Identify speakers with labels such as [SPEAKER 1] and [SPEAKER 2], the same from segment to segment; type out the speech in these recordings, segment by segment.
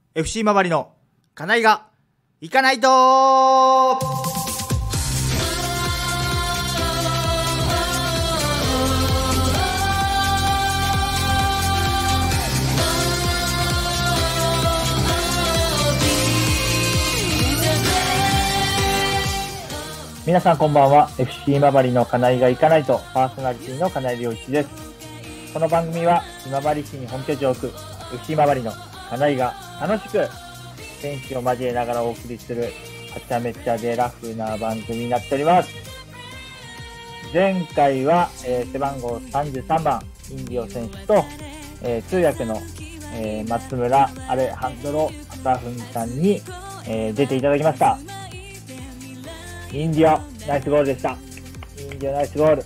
[SPEAKER 1] FC 今治の金井が行かないと。
[SPEAKER 2] 皆さんこんばんは。 FC 今治の金井が行かないとパーソナリティの金井良一です。この番組は今治市に本拠地を置く FC 今治の金井が楽しく選手を交えながらお送りするはちゃめちゃでラフな番組になっております。前回は、背番号33番インディオ選手と、通訳の、松村アレハンドロ・アタフンさんに、出ていただきました。インディオナイスゴールでした。インディオナイスゴール。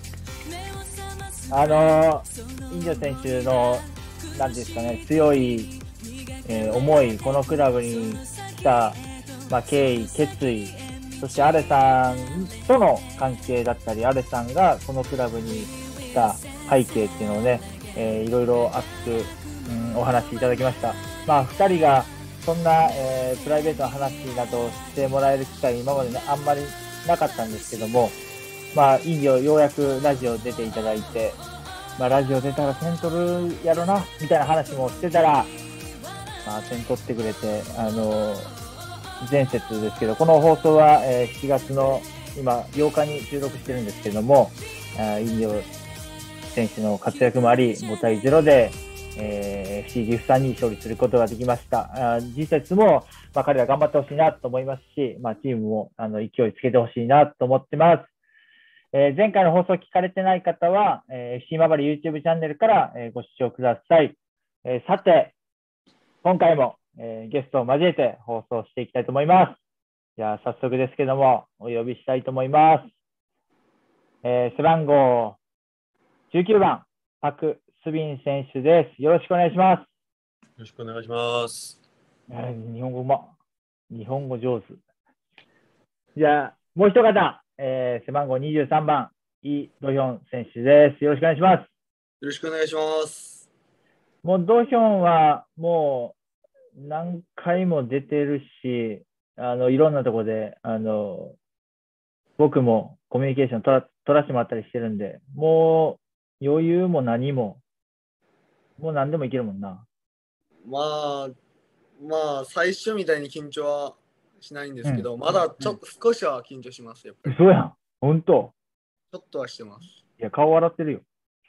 [SPEAKER 2] インディオ選手のなんですかね、強い、思い、このクラブに来た、経緯、決意、そしてアレさんとの関係だったり、アレさんがこのクラブに来た背景っていうのをね、いろいろ熱く、お話しいただきました。2人がそんな、プライベートな話などをしてもらえる機会今まで、ね、あんまりなかったんですけども、インディオようやくラジオ出ていただいて、ラジオ出たら点取るやろなみたいな話もしてたら、点取ってくれて、前節ですけど、この放送は、7月の今8日に収録してるんですけれども、インディオ選手の活躍もあり5対0で、FC 岐阜さんに勝利することができました。次節も、彼ら頑張ってほしいなと思いますし、チームも勢いつけてほしいなと思ってます。前回の放送聞かれてない方は、FC 今治 YouTube チャンネルから、ご視聴ください。さて、今回も、ゲストを交えて放送していきたいと思います。じゃあ早速ですけどもお呼びしたいと思います。背番号19番パク・スビン選手です。よろしくお願いします。
[SPEAKER 3] よろしくお願いします。
[SPEAKER 2] 日本語日本語上手。じゃあもう一方、背番号23番イ・ドヒョン選手です。よろしくお願いします。よ
[SPEAKER 3] ろしくお願いします。
[SPEAKER 2] もうドヒョンはもう何回も出てるし、いろんなところで、僕もコミュニケーション取らせてもらったりしてるんで、もう余裕も何も、もう何でもいけるもんな。
[SPEAKER 3] 最初みたいに緊張はしないんですけど、まだ少しは緊張します、やっぱり。
[SPEAKER 2] そうやん、ほんと。
[SPEAKER 3] ちょっとはしてます。
[SPEAKER 2] いや、顔笑ってるよ。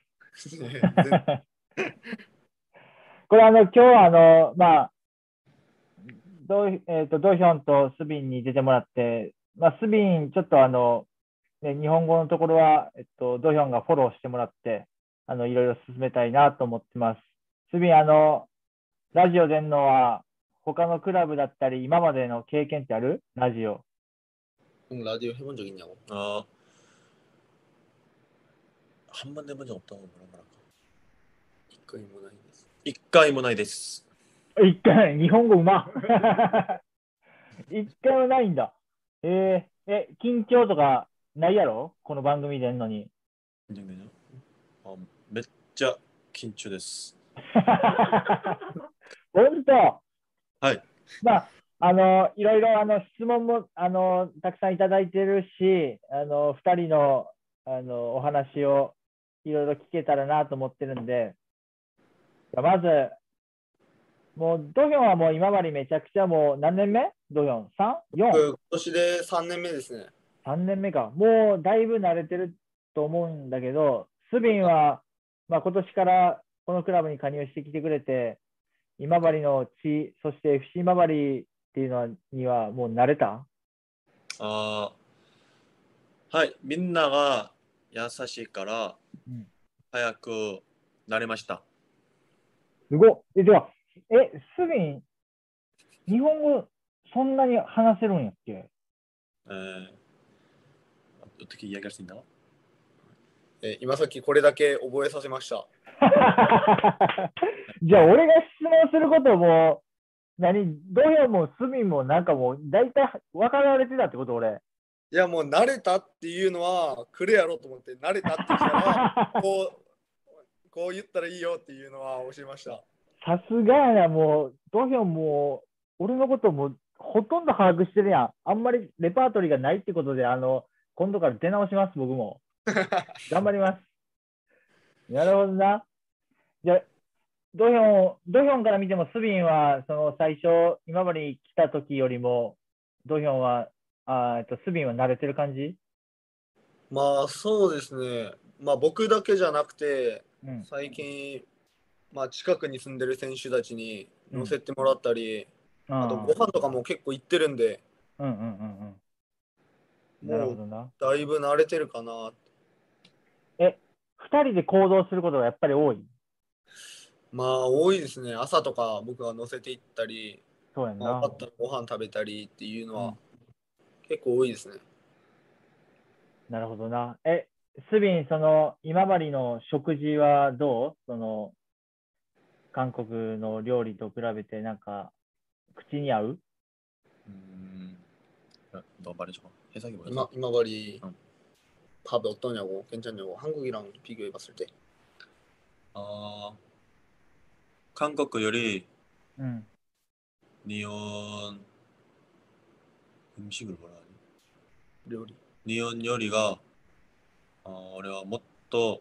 [SPEAKER 2] これ今日はドヒョンとスビンに出てもらって、スビン、ちょっと日本語のところは、ドヒョンがフォローしてもらって、いろいろ進めたいなと思ってます。スビン、ラジオ出るのは、他のクラブだったり、今までの経験ってある？ラジオ。
[SPEAKER 3] 라디오 해본 적 있냐고? 한 번 해본 적 없다고 말할까? 1回もないです。
[SPEAKER 2] 1回、日本語うま。1回もないんだ。緊張とかないやろ？この番組出んのに。
[SPEAKER 3] めっちゃ緊張です。
[SPEAKER 2] 本当？
[SPEAKER 3] はい。
[SPEAKER 2] いろいろ質問もたくさんいただいてるし、2人のお話をいろいろ聞けたらなと思ってるんで、まず、もうドヒョンはもう今治めちゃくちゃもう何年目？ドヒョン 3？4？
[SPEAKER 3] 今年で3年目ですね。
[SPEAKER 2] 3年目か。もうだいぶ慣れてると思うんだけど、スビンは、今年からこのクラブに加入してきてくれて、今治の地、そして FC 今治っていうのにはもう慣れた？
[SPEAKER 3] はい、みんなが優しいから、早くなれました。
[SPEAKER 2] すごっ。では、スビン、日本語そんなに話せるんやっけ
[SPEAKER 3] ？어떻게 이야기할 수 있나? 今さっきこれだけ覚えさせました。
[SPEAKER 2] じゃあ俺が質問することもドヒョンもスビンもなんかもう大体分かられてたってこと？俺
[SPEAKER 3] いやもう慣れたっていうのは来るやろと思って、慣れたって言ったらこう言ったらいいよっていうのは教えました。
[SPEAKER 2] さすがやな。もうドヒョンも俺のこともほとんど把握してるやん。あんまりレパートリーがないってことで、今度から出直します、僕も。頑張ります。なるほどな。じゃあ、ドヒョンから見ても、スビンは、その最初、今まで来た時よりも、ドヒョンは、スビンは慣れてる感じ？
[SPEAKER 3] まあそうですね。まあ僕だけじゃなくて、
[SPEAKER 2] うん。
[SPEAKER 3] 最近、まあ近くに住んでる選手たちに乗
[SPEAKER 2] うん。
[SPEAKER 3] せてもらったり、あとご
[SPEAKER 2] あ
[SPEAKER 3] 飯とかも結構行ってるんで、
[SPEAKER 2] あ、うんうんうんうん。なる
[SPEAKER 3] もう
[SPEAKER 2] ほどな。
[SPEAKER 3] だいぶ慣れてるかな。
[SPEAKER 2] え、二人で行動することがやっぱり多い？
[SPEAKER 3] まあ多いですね。朝とか僕が乗せて行ったり、まあ、終
[SPEAKER 2] そうやんな。
[SPEAKER 3] わったらご飯食べたりっていうのは
[SPEAKER 2] うん。
[SPEAKER 3] 結構多いですね。
[SPEAKER 2] なるほどな。スビン、その、今治の食事はどう？その、韓国の料理と比べて、なんか、口に合う？
[SPEAKER 3] 너 말해줘. 해석이 뭐였어?
[SPEAKER 2] 음.
[SPEAKER 3] 이마발이 밥이 어떠냐고, 괜찮냐고, 한국이랑 비교해봤을 때. 어, 한국 요리,
[SPEAKER 2] うん。
[SPEAKER 3] 니온 음식을 뭐라 하니?
[SPEAKER 2] 料理。
[SPEAKER 3] 니온 요리가俺はもっと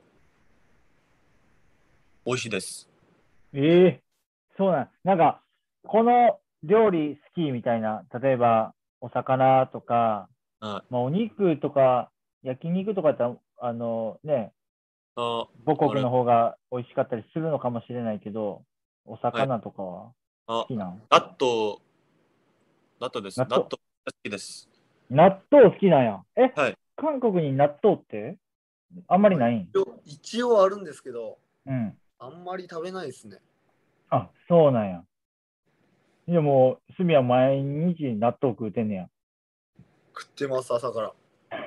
[SPEAKER 3] 美味しいです。
[SPEAKER 2] ええ、そうなん。なんか、この料理好きみたいな、例えば、お魚とか、
[SPEAKER 3] あ、
[SPEAKER 2] まあ、お肉とか、焼肉とかって、母国
[SPEAKER 3] 俺、
[SPEAKER 2] の方が美味しかったりするのかもしれないけど、お
[SPEAKER 3] はい。
[SPEAKER 2] 魚とかは好
[SPEAKER 3] あ、
[SPEAKER 2] きなん？
[SPEAKER 3] 納豆、納豆です。
[SPEAKER 2] 納豆。
[SPEAKER 3] 納豆が好きです。
[SPEAKER 2] 納豆好きなんや。
[SPEAKER 3] はい。
[SPEAKER 2] 韓国に納豆ってあんまり
[SPEAKER 3] まあ、
[SPEAKER 2] ないん？
[SPEAKER 3] 一応あるんですけど、
[SPEAKER 2] うん。
[SPEAKER 3] あんまり食べないですね。
[SPEAKER 2] あ、そうなんや。でも、スミは毎日納豆食うてんねや。
[SPEAKER 3] 食ってます、朝から。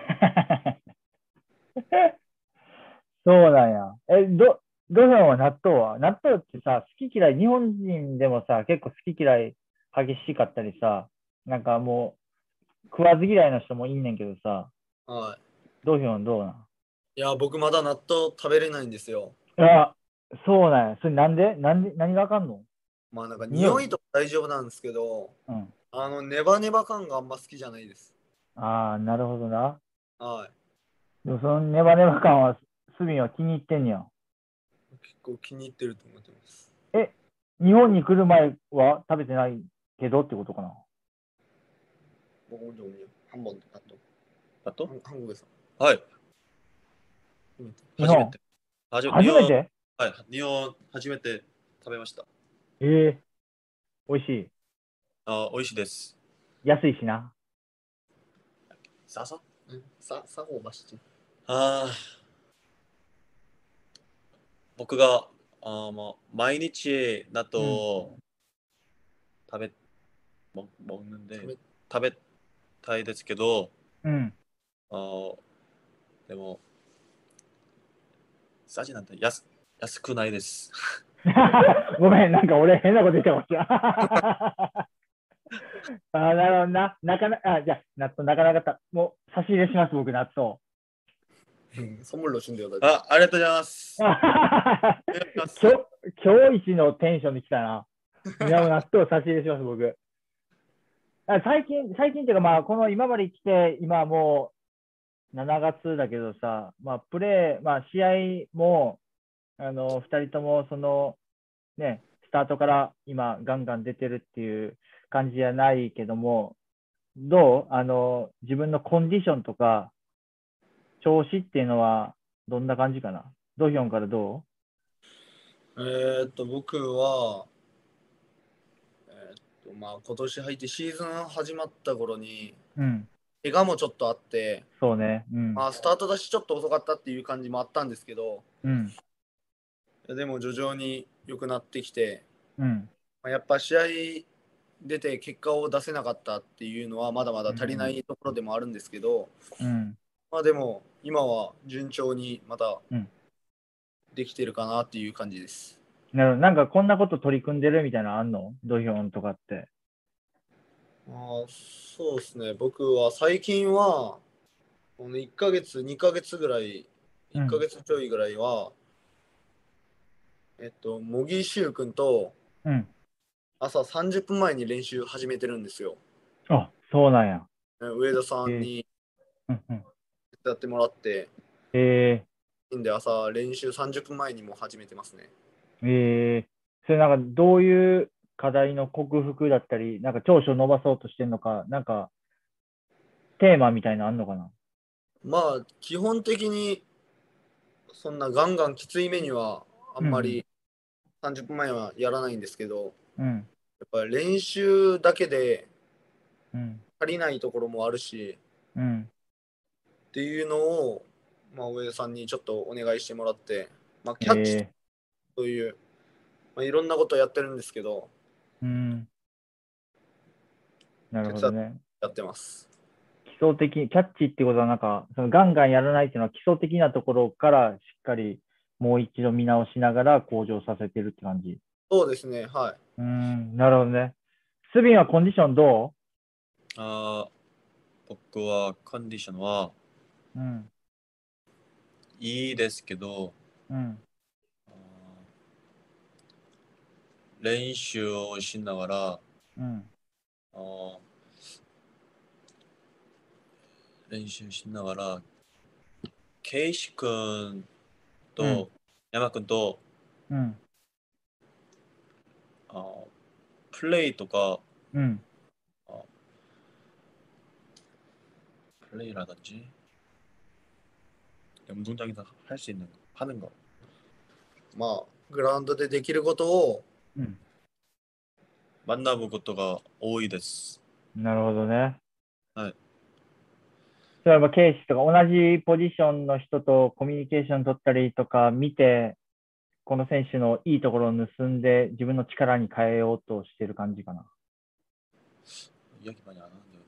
[SPEAKER 2] そうなんや。どうなの納豆ってさ、好き嫌い、日本人でもさ、結構好き嫌い激しかったりさ、なんかもう食わず嫌いの人もいんねんけどさ、
[SPEAKER 3] は
[SPEAKER 2] どうなん？
[SPEAKER 3] い。いや、僕まだ納豆食べれないんですよ。
[SPEAKER 2] いや、そうなんや。それなんで、何があかんの？
[SPEAKER 3] まあなんか
[SPEAKER 2] 匂い？
[SPEAKER 3] 匂いとか大丈夫なんですけど、
[SPEAKER 2] うん。
[SPEAKER 3] ネバネバ感があんま好きじゃないです。
[SPEAKER 2] ああ、なるほどな。
[SPEAKER 3] は
[SPEAKER 2] でもそのネバネバ感はスミは気に入ってんねや。
[SPEAKER 3] い。結構気に入ってると思ってます。
[SPEAKER 2] え、日本に来る前は食べてないけどってことかな？
[SPEAKER 3] 僕も한번納豆。納豆한국에서。はい。
[SPEAKER 2] 日本、
[SPEAKER 3] 初めて。日本、
[SPEAKER 2] 初めて？
[SPEAKER 3] はい。日本初めて食べました。
[SPEAKER 2] ええ、美味しい。
[SPEAKER 3] 美味しいです。
[SPEAKER 2] 安いしな。
[SPEAKER 3] 싸서? 응, 싸고 맛있지. 아, 僕が、もう毎日納豆
[SPEAKER 2] うん。
[SPEAKER 3] を食べ、먹는데食べたいですけど、
[SPEAKER 2] うん。
[SPEAKER 3] でも、싸진 않다.安くないです。
[SPEAKER 2] ごめん、なんか俺変なこと言ってました。あ、なるほどな。じゃあ、納豆なかなかもう差し入れします、僕、納豆。
[SPEAKER 3] 선물로 준대요, 나. ありがとうございます。お願いします。
[SPEAKER 2] 今日一のテンションで来たな。いや、納豆差し入れします、僕。最近っていうか、まあ、この今まで来て、今もう7月だけどさ、まあ、まあ、試合も、2人とも、スタートから今、ガンガン出てるっていう感じじゃないけども、どう自分のコンディションとか、調子っていうのは、どんな感じかな？ドヒョンからど
[SPEAKER 3] 僕は、まあ今年入ってシーズン始まった頃に、
[SPEAKER 2] う？うん、
[SPEAKER 3] 怪我もちょっとあって、
[SPEAKER 2] そうね。うん、
[SPEAKER 3] まあスタートだしちょっと遅かったっていう感じもあったんですけど、
[SPEAKER 2] うん、
[SPEAKER 3] でも徐々に良くなってきて、
[SPEAKER 2] うん、
[SPEAKER 3] まあやっぱ試合出て結果を出せなかったっていうのはまだまだ
[SPEAKER 2] うん、
[SPEAKER 3] 足りないところでもあるんですけど、
[SPEAKER 2] うん、
[SPEAKER 3] まあでも今は順調にまた
[SPEAKER 2] うん。
[SPEAKER 3] できてるかなっていう感じです。
[SPEAKER 2] なんかこんなこと取り組んでるみたいなのあんの？ドヒョンとかって。
[SPEAKER 3] そうですね。僕は最近はこの1ヶ月、2ヶ月ぐらい、1
[SPEAKER 2] うん、
[SPEAKER 3] ヶ月ちょいぐらいは、茂木柊君と、
[SPEAKER 2] うん。
[SPEAKER 4] 朝30分前に練習始めてるんですよ。
[SPEAKER 2] あ、そうなんや。
[SPEAKER 4] 上田さんに
[SPEAKER 2] うんうん。
[SPEAKER 4] 手伝ってもらって、
[SPEAKER 2] え
[SPEAKER 4] で朝練習30分前にもう始めてますね。
[SPEAKER 2] それなんかどういう課題の克服だったり、なんか長所伸ばそうとしてんのか、なんかテーマみたいなのあんのかな？
[SPEAKER 4] まあ、基本的にそんなガンガンきつい目にはあんまり30分前はやらないんですけど、
[SPEAKER 2] うん。
[SPEAKER 4] やっぱり練習だけで
[SPEAKER 2] うん。
[SPEAKER 4] 足りないところもあるし、
[SPEAKER 2] うん。
[SPEAKER 4] っていうのを、まあ、上田さんにちょっとお願いしてもらって、まあ、キャッチという、まあ、いろんなことをやってるんですけど、
[SPEAKER 2] うん。なるほどね。
[SPEAKER 4] やってます。
[SPEAKER 2] 基礎的、キャッチってことはなんか、そのガンガンやらないっていうのは基礎的なところからしっかりもう一度見直しながら向上させてるって感じ。
[SPEAKER 4] そうですね、はい。
[SPEAKER 2] なるほどね。スビンはコンディションど
[SPEAKER 3] 僕はコンディションは
[SPEAKER 2] う？うん。
[SPEAKER 3] いいですけど、
[SPEAKER 2] うん。
[SPEAKER 3] 練習をしながら、
[SPEAKER 2] うん。
[SPEAKER 3] 練習しながら、ケイシ君
[SPEAKER 2] うん。
[SPEAKER 3] と山君と
[SPEAKER 2] うん。
[SPEAKER 3] プレイとか、
[SPEAKER 2] うん。
[SPEAKER 3] 플레이라든지 운동장에서 할 수 있는 거, 하는 거.
[SPEAKER 4] まあ、グラウンドでできることを、
[SPEAKER 2] うん。
[SPEAKER 3] 만나볼 것도가 多いです。
[SPEAKER 2] なるほどね。
[SPEAKER 3] はい。
[SPEAKER 2] 例えば、ケースとか同じポジションの人とコミュニケーション取ったりとか見て、この選手のいいところを盗んで自分の力に変えようとしてる感じかな。
[SPEAKER 3] 이야기 많이 안 하는데요.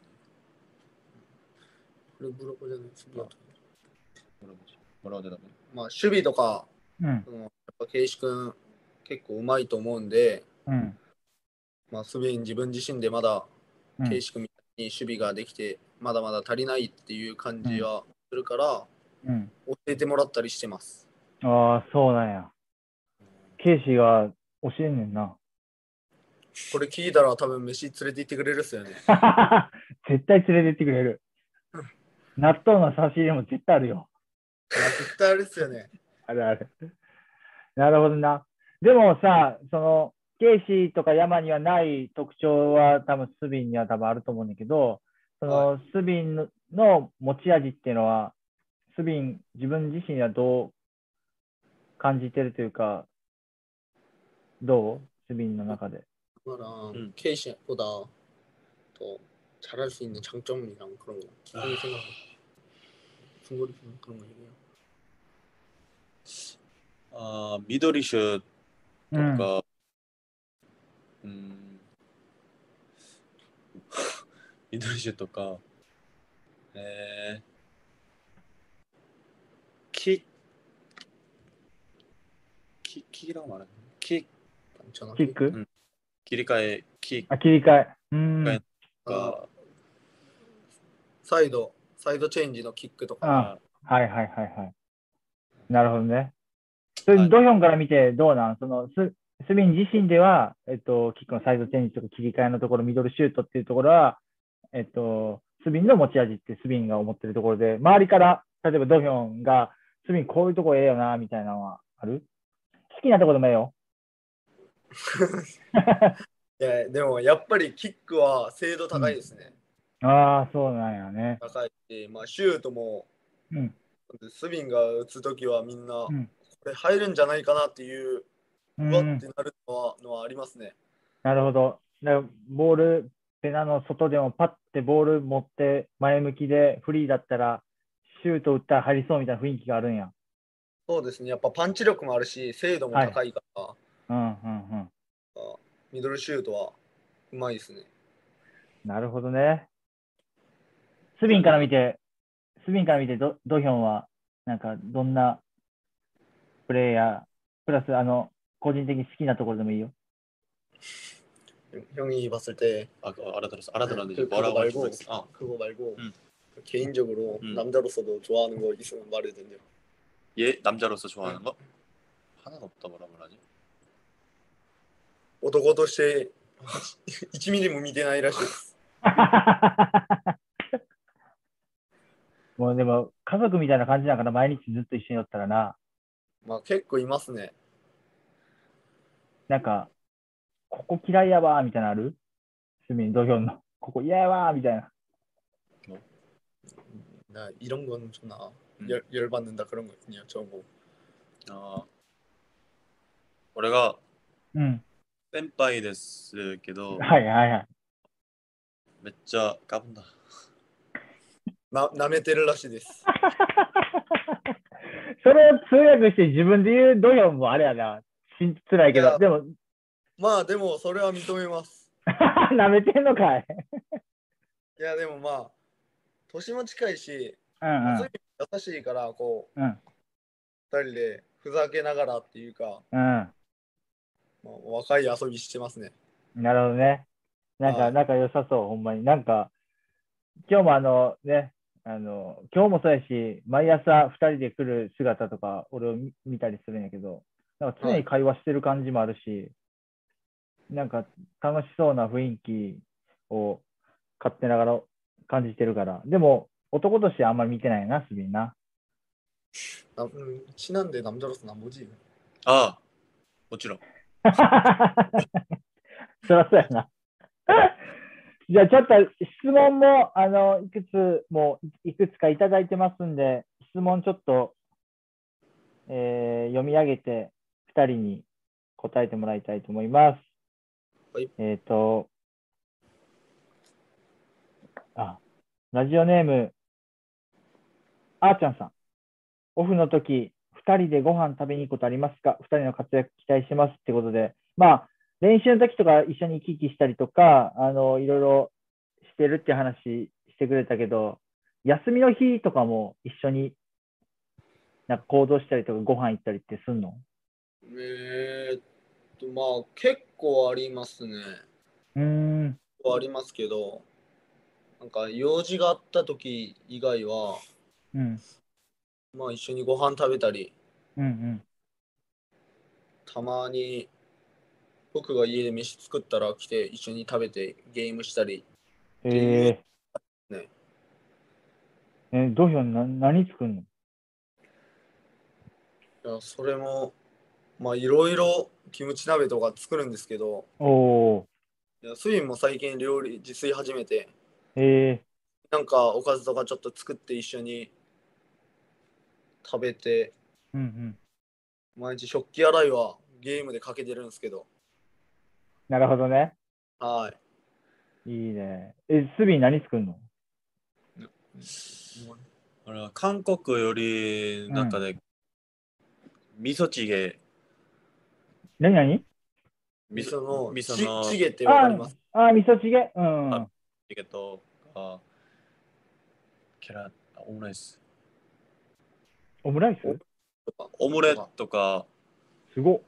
[SPEAKER 4] これブロックじゃない、守備は
[SPEAKER 3] 뭐라고 대답해?
[SPEAKER 4] まあ、守備とか、
[SPEAKER 2] うん。
[SPEAKER 4] やっぱケイシ君結構うまいと思うんで、
[SPEAKER 2] うん。
[SPEAKER 4] まあ、すでに自分自身でまだ
[SPEAKER 2] うん。
[SPEAKER 4] ケイシ君みたいに守備ができて、まだまだ足りないっていう感じはするから、
[SPEAKER 2] うん。
[SPEAKER 4] 教えてもらったりしてます。
[SPEAKER 2] ああ、そうなんや。ケイシが教えんねんな。
[SPEAKER 4] これ聞いたら多分飯連れて行ってくれるっすよね。
[SPEAKER 2] 絶対連れてってくれる。納豆の差し入れも絶対あるよ。
[SPEAKER 4] 絶対あれっすよね。
[SPEAKER 2] あるある。なるほどな。でもさ、その、ケイシとか山にはない特徴は多分スビンには多分あると思うんだけど、そのスビンの持ち味っていうのは、スビン自分自身はどう感じてるというか、どうスビンの中で。
[SPEAKER 4] 그거랑 케이시보다 더 잘할 수 있는 장점이랑 그런 거 기본이 생각해. 중거리 그런 거 얘기해요.
[SPEAKER 3] 미더리 슛
[SPEAKER 2] うん。
[SPEAKER 3] 가 미더리 슛とか 킥 킥이라고 말하는 킥
[SPEAKER 2] キック、
[SPEAKER 3] 切り替え 킥
[SPEAKER 2] あ、切り替え。
[SPEAKER 3] が
[SPEAKER 4] サイドチェンジのキックとか。
[SPEAKER 2] はいはいはいはい。なるほどね。それ、ドヒョンから見てどうなん？そのスビン自身では、キックのサイドチェンジとか切り替えのところ、ミドルシュートっていうところは、スビンの持ち味ってスビンが思ってるところで、周りから、例えばドヒョンが、スビンこういうとこええよな、みたいなのはある？好きなところでもええよ。
[SPEAKER 4] いや、でもやっぱりキックは精度高いですね。
[SPEAKER 2] ああ、そうなんやね。
[SPEAKER 4] 高いし、まあ、シュートも、スビンが打つときはみんな、これ入るんじゃないかなっていう、うわってなるのはありますね。
[SPEAKER 2] なるほど。ボール、ペナの外でもパッてボール持って前向きでフリーだったら、シュート打ったら入りそうみたいな雰囲気があるんや。
[SPEAKER 4] そうですね。やっぱパンチ力もあるし、精度も高いから、ミドルシュートはうまいですね。
[SPEAKER 2] なるほどね。スビンから見てドヒョンは、なんかどんなプレイヤー、プラス個人的に好きなところでもいいよ。
[SPEAKER 4] 형이 봤을 때
[SPEAKER 3] 알아들었는데
[SPEAKER 4] 그거
[SPEAKER 3] 뭐라고
[SPEAKER 4] 말고
[SPEAKER 3] 할지
[SPEAKER 4] 그거 말고 개인적으로 남자로서도 좋아하는 거 있으면 말해주세요.
[SPEAKER 3] 얘 남자로서 좋아하는 거? 하나도 없다. 뭐라 말하지?
[SPEAKER 4] 男として 1ミリも見てないらしいです。
[SPEAKER 2] もうでも、家族みたいな感じだから毎日ずっと一緒におったらな。
[SPEAKER 4] まあ結構いますね。
[SPEAKER 2] なんか、ここ嫌いやわーみたいなのある？趣味土俵の。ここ嫌やわーみたいな。
[SPEAKER 4] 이런 건 좀 나. 열받는다 그런 거 있냐 저거.
[SPEAKER 3] 俺が
[SPEAKER 2] うん。
[SPEAKER 3] 先輩ですけど、
[SPEAKER 2] はいはいはい。
[SPEAKER 3] めっちゃガブンだ。
[SPEAKER 4] 舐めてるらしいです。
[SPEAKER 2] それを通訳して自分で言う土俵もあれやな。つらいけど、でも。
[SPEAKER 4] まあでもそれは認めます。
[SPEAKER 2] 舐めてんのかい。
[SPEAKER 4] いやでもまあ、年も近いし、
[SPEAKER 2] うんうん、
[SPEAKER 4] 優しいから、こう、
[SPEAKER 2] うん、
[SPEAKER 4] 2人でふざけながらっていうか、
[SPEAKER 2] うん、
[SPEAKER 4] まあ、若い遊びしてますね。
[SPEAKER 2] なるほどね。なんか仲良さそう、ほんまに。なんか、今日もね、今日もそうやし、毎朝2人で来る姿とか、俺を見たりするんやけど、なんか常に会話してる感じもあるし、なんか楽しそうな雰囲気を勝手ながら感じてるから、でも男としてあんまり見てないな、スビンな。
[SPEAKER 4] 친한데 남자로서 난 뭐지?
[SPEAKER 3] ああ、もちろん。
[SPEAKER 2] そりゃそうやな。じゃあちょっと質問もいくつかいただいてますんで、質問ちょっと、読み上げて2人に答えてもらいたいと思います。
[SPEAKER 4] はい、
[SPEAKER 2] ラジオネーム、あーちゃんさん。オフの時、2人でご飯食べに行くことありますか？ 2 人の活躍期待しますってことで、まあ、練習の時とか一緒に行き来したりとか、いろいろしてるって話してくれたけど、休みの日とかも一緒になんか行動したりとかご飯行ったりってすんの？
[SPEAKER 4] まあ結構ありますね。ありますけど、なんか用事があった時以外は、
[SPEAKER 2] うん、
[SPEAKER 4] まあ一緒にご飯食べたり、
[SPEAKER 2] うんうん、
[SPEAKER 4] たまに僕が家で飯作ったら来て一緒に食べてゲームしたりっていうね。
[SPEAKER 2] どうしよう、何作るの？
[SPEAKER 4] いやそれもまあいろいろキムチ鍋とか作るんですけど、いやスインも最近料理自炊始めて、なんかおかずとかちょっと作って一緒に食べて、
[SPEAKER 2] うんうん、
[SPEAKER 4] 毎日食器洗いはゲームでかけてるんですけど。
[SPEAKER 2] なるほどね。
[SPEAKER 4] はい。
[SPEAKER 2] いいね。スビン何作るの？
[SPEAKER 3] 俺は韓国よりなんかね、味噌チゲ。
[SPEAKER 2] 何
[SPEAKER 4] 味噌の
[SPEAKER 3] チ
[SPEAKER 4] ゲってわかります？
[SPEAKER 2] 味噌チゲ。
[SPEAKER 3] チゲとオムライス。
[SPEAKER 2] オムライス？
[SPEAKER 3] オムレとか。
[SPEAKER 2] すごっ。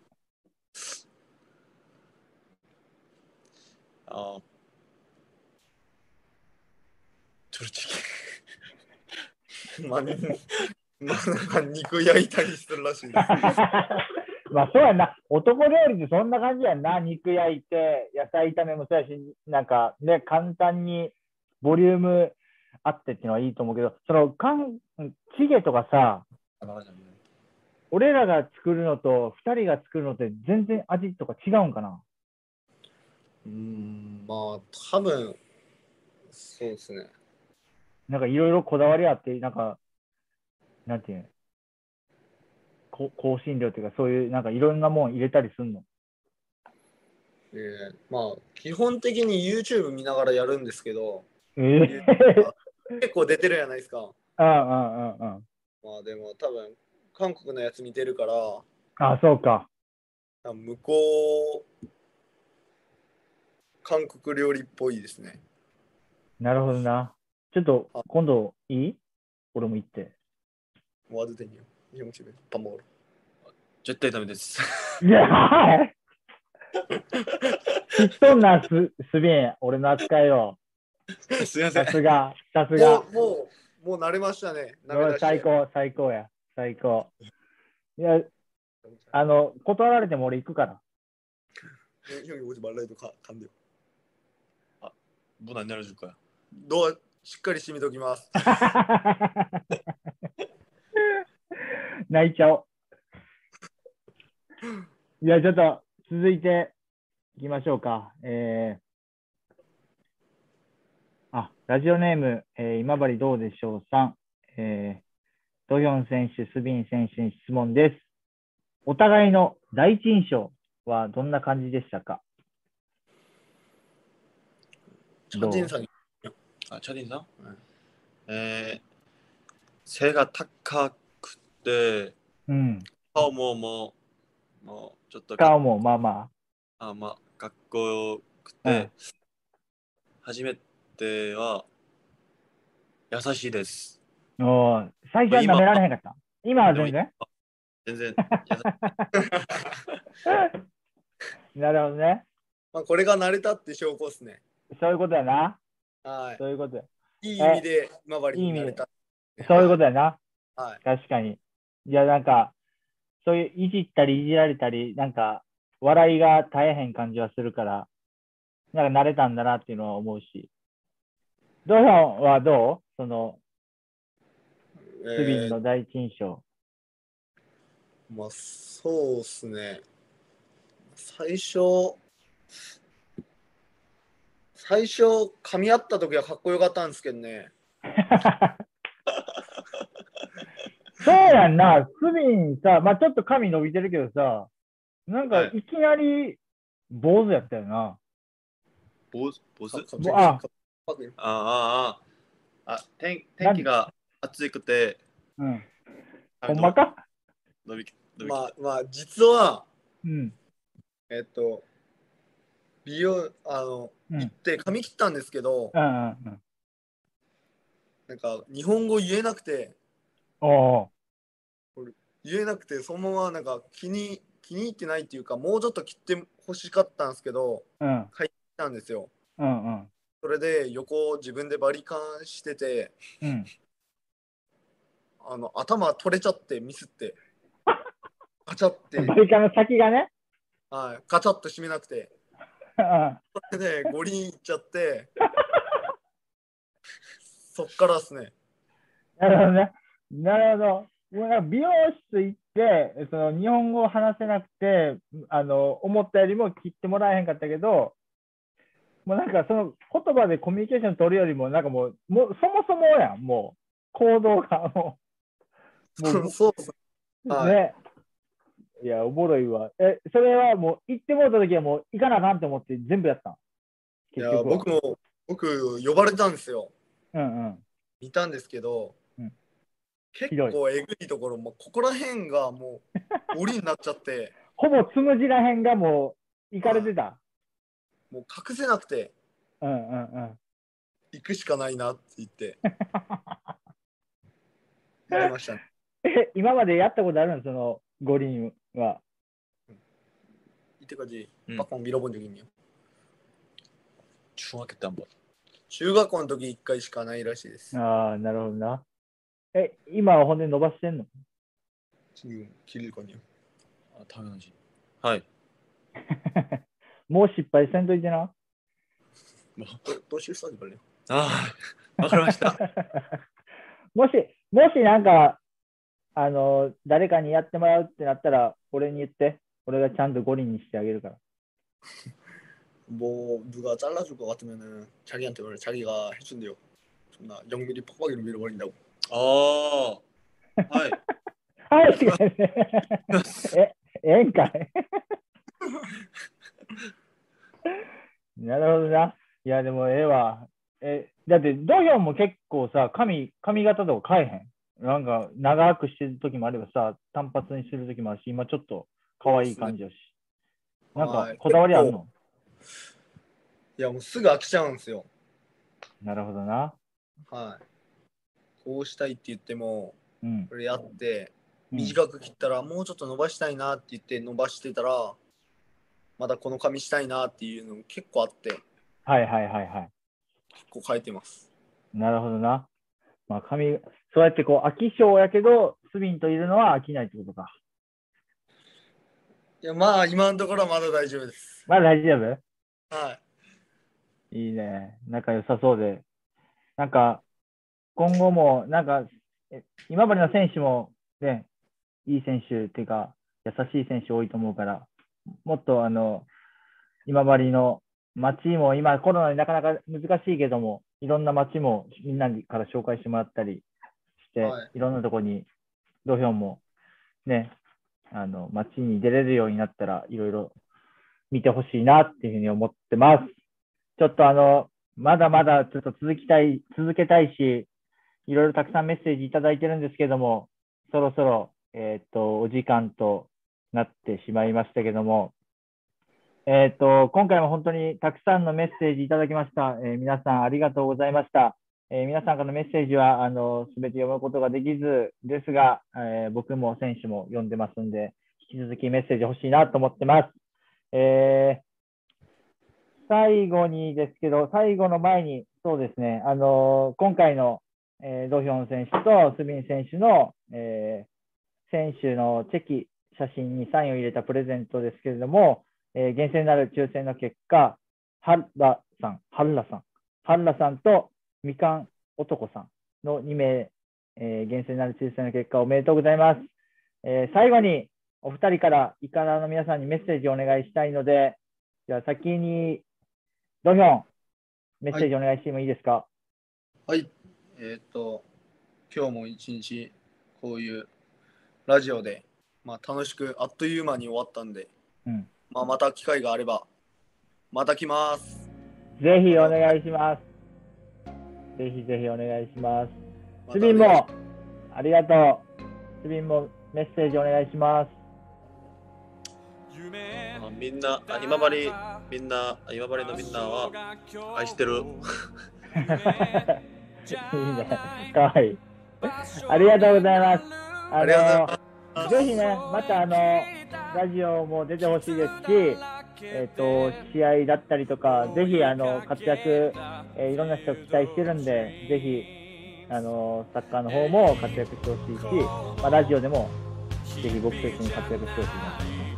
[SPEAKER 3] トルチ
[SPEAKER 4] ゲ。まあ、なんか肉焼いたりするらしいです。
[SPEAKER 2] まあそうやな。男料理ってそんな感じやんな。肉焼いて、野菜炒めもそうやし、なんかね、簡単にボリュームあってっていうのはいいと思うけど、チゲとかさ、俺らが作るのと2人が作るのって全然味とか違うんかな？
[SPEAKER 4] まあ多分、そうですね。
[SPEAKER 2] なんかいろいろこだわりあって、なんか、なんていうの、香辛料っていうか、そういうなんかいろんなもん入れたりすんの？
[SPEAKER 4] まあ基本的に YouTube 見ながらやるんですけど、結構出てるじゃないですか。まあでも多分韓国のやつ見てるから。
[SPEAKER 2] そうか。
[SPEAKER 4] 向こう韓国料理っぽいですね。
[SPEAKER 2] なるほどな。ちょっと今度いい？俺も行って。
[SPEAKER 4] ワードテニオ。日本酒でパンモール。
[SPEAKER 3] 絶対ダメです。
[SPEAKER 2] いやー知っとんな、すびん。俺の扱いを。
[SPEAKER 3] すみません。
[SPEAKER 2] さすが。
[SPEAKER 4] もう慣れましたね。
[SPEAKER 2] 最高や。最高。いや、断られても俺行くから。
[SPEAKER 4] 형이오지말라해도간대요
[SPEAKER 3] 문 안 열어줄 거야.
[SPEAKER 4] ドアしっかり閉めときます。
[SPEAKER 2] 泣いちゃおう。じゃあちょっと続いていきましょうか。ラジオネーム、今治どうでしょうさん。ドヒョン選手、スビン選手に質問です。お互いの第一印象はどんな感じでしたか？
[SPEAKER 4] チャディンさん。
[SPEAKER 3] チャディンさん？背が高くて、顔もちょっと
[SPEAKER 2] 顔もまあま
[SPEAKER 3] あ。かっこよくて、初めては優しいです。
[SPEAKER 2] 最初は舐められへんかった。今は全然
[SPEAKER 3] 全然
[SPEAKER 2] なるほどね。
[SPEAKER 4] これが慣れたって証拠ですね。
[SPEAKER 2] そういうことやな。
[SPEAKER 4] はい。
[SPEAKER 2] そういうことや。
[SPEAKER 4] いい意味で今治に慣れた。
[SPEAKER 2] そういうことやな。
[SPEAKER 4] はい。
[SPEAKER 2] 確かに。いや、なんか、そういういじったりいじられたり、なんか、笑いが絶えへん感じはするから、なんか慣れたんだなっていうのは思うし。ドヒョンはどう？その、スビンの第一印象。
[SPEAKER 4] そうっすね。最初噛み合った時はかっこよかったんですけどね。
[SPEAKER 2] そうやんな、スビンさ、ちょっと髪伸びてるけどさ、なんかいきなり坊主やったよな。
[SPEAKER 3] 坊主？天気が暑くて。
[SPEAKER 2] ほんまか？
[SPEAKER 4] 実は、美容行って髪切ったんですけど、なんか日本語言えなくて、そのままなんか気に入ってないっていうか、もうちょっと切ってほしかったんですけど、帰ってきたんですよ。それで横を自分でバリカンしてて、頭取れちゃってミスってカチャって
[SPEAKER 2] バリカンの先がね、
[SPEAKER 4] カチャッと閉めなくて、それでゴリンいっちゃってそっからですね。
[SPEAKER 2] なるほどね。なるほど。美容室行って、その日本語を話せなくて、思ったよりも切ってもらえへんかったけど、もうなんかその言葉でコミュニケーション取るよりも、なんかもうそもそもやん、もう行動がも
[SPEAKER 4] うそうです
[SPEAKER 2] ね。いや、おもろいわ。それはもう行ってもらった時はもう行かなあかんと思って全部やったん？
[SPEAKER 4] いや、僕呼ばれたんですよ。見たんですけど、結構えぐいところ、ここら辺がもう檻になっちゃって
[SPEAKER 2] ほぼつむじらへんがもう行かれてた。
[SPEAKER 4] もう隠せなくて、行くしかないなって言って行きましたね。
[SPEAKER 2] 今までやったことあるの？その五輪は。
[SPEAKER 4] 이때까지 빡빡 밀어본 적이 있네요.
[SPEAKER 3] 중학교 때 한 번.
[SPEAKER 4] 中学校の時1回しかないらしいです。
[SPEAKER 2] なるほどな。今は骨伸ばしてんの？
[SPEAKER 4] 지금 기를 거네요.
[SPEAKER 3] 당연하지. はい。
[SPEAKER 2] もう失敗せんといてな。
[SPEAKER 4] 또 실수하지 말래요.
[SPEAKER 3] わかりました。
[SPEAKER 2] もしなんか誰かにやってもらうってなったら俺に言って。俺がちゃんと五輪にしてあげるから。
[SPEAKER 4] 뭐 누가 잘라줄 것 같으면은 자기한테 원래 자기가 해준대요. 존나 0mm 팍팍이로 밀어버린다고.
[SPEAKER 3] はい。
[SPEAKER 2] はい。ええんかい。なるほどな。いやでもええわ。だってドヒョンも結構さ、髪型とか変えへん。なんか長くしてる時もあればさ、単発にする時もあるし、今ちょっと可愛い感じだし。なんかこだわりあるの？
[SPEAKER 4] いやもうすぐ飽きちゃうんですよ。
[SPEAKER 2] なるほどな。
[SPEAKER 4] はい。こうしたいって言っても、これやって短く切ったらもうちょっと伸ばしたいなって言って伸ばしてたら、まだこの髪したいなっていうの結構あって。
[SPEAKER 2] はい。
[SPEAKER 4] 結構変えてます。
[SPEAKER 2] なるほどな。そうやってこう飽き性やけど、スビンといるのは飽きないってことか。
[SPEAKER 4] いや今のところはまだ大丈夫です。
[SPEAKER 2] まだ大丈夫？
[SPEAKER 4] はい。
[SPEAKER 2] いいね。仲良さそうで。なんか、今後も、なんか、今治の選手もね、いい選手っていうか、優しい選手多いと思うから、もっと今治の街も今コロナでなかなか難しいけども、いろんな街もみんなから紹介してもらったりして、いろんなとこに土俵もね、街に出れるようになったらいろいろ見てほしいなっていうふうに思ってます。ちょっとまだまだちょっと続けたいし、いろいろたくさんメッセージいただいてるんですけども、そろそろ、お時間となってしまいましたけども、今回も本当にたくさんのメッセージいただきました。皆さんありがとうございました。皆さんからのメッセージはすべて読むことができずですが、僕も選手も読んでますんで、引き続きメッセージ欲しいなと思ってます。最後にですけど、最後の前に、そうですね、今回の、ドヒョン選手とスビン選手の、選手のチェキ、写真にサインを入れたプレゼントですけれども、厳正なる抽選の結果、ハッラさんとみかん男さんの2名、厳正なる抽選の結果おめでとうございます。最後にお二人からイカナの皆さんにメッセージをお願いしたいので、じゃあ先にドヒョン、メッセージお願いしてもいいですか？
[SPEAKER 4] はい。今日も一日こういうラジオで、楽しくあっという間に終わったんで、また機会があればまた来ます。
[SPEAKER 2] ぜひお願いします。ぜひぜひお願いします。スビンもありがとう。スビンもメッセージお願いします。
[SPEAKER 3] みんな今治のみんなは愛してる。
[SPEAKER 2] いいね。かわいい。ありがとうございます。
[SPEAKER 4] ありがとうございます。
[SPEAKER 2] ぜひね、またラジオも出てほしいですし、試合だったりとか、ぜひ活躍、いろんな人期待してるんで、ぜひサッカーの方も活躍してほしいし、ラジオでもぜひ僕と一緒に活躍してほしいなと思います。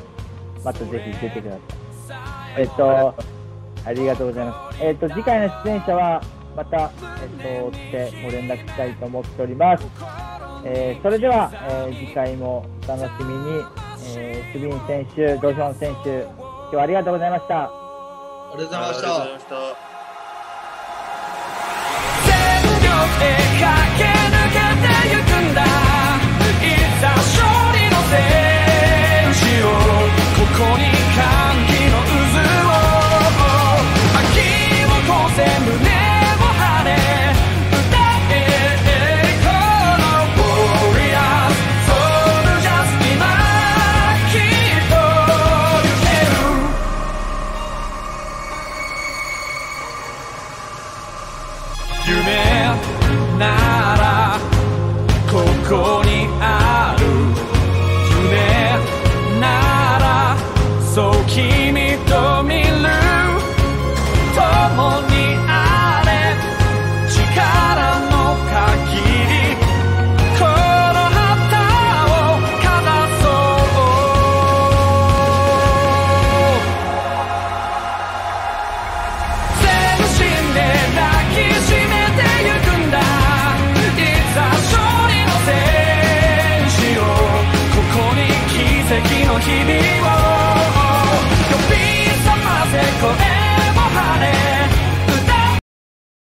[SPEAKER 2] またぜひ出てください。ありがとうございます。次回の出演者はまた追ってご連絡したいと思っております。それでは、次回もお楽しみに。スビン選手、ドヒョン選手、今日はありがとうございました。
[SPEAKER 4] ありがとうございました。
[SPEAKER 5] 全力で駆け抜けてゆくんだ。いざ勝利の戦士を、ここに歓喜の渦を、秋を越せ胸を張れ、歌えこのウォリアーズ、ソルジャーズ今きっと行ける。夢ならここにある。夢ならそう君と見る。共にあれ力の限り、この旗をかざそう。全身で抱きしめてゆくんだ。いざ勝利の戦士を、ここに奇跡の日々を